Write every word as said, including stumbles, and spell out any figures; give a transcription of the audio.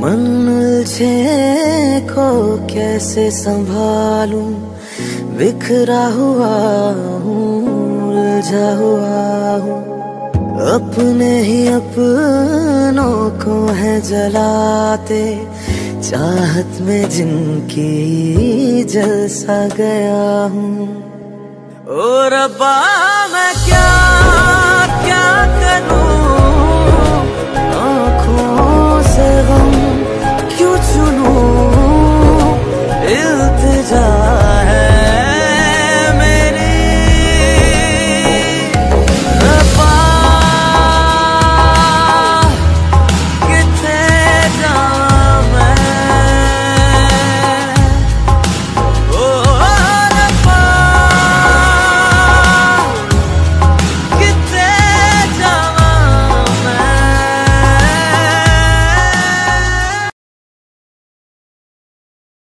मन उलझे को कैसे संभालूं, बिखरा हुआ हूँ, उलझा हुआ हूँ। अपने ही अपनों को है जलाते, चाहत में जिनकी जल सा गया हूँ। ओ रब्बा मैं क्या क्या करूँ, आँखों से गम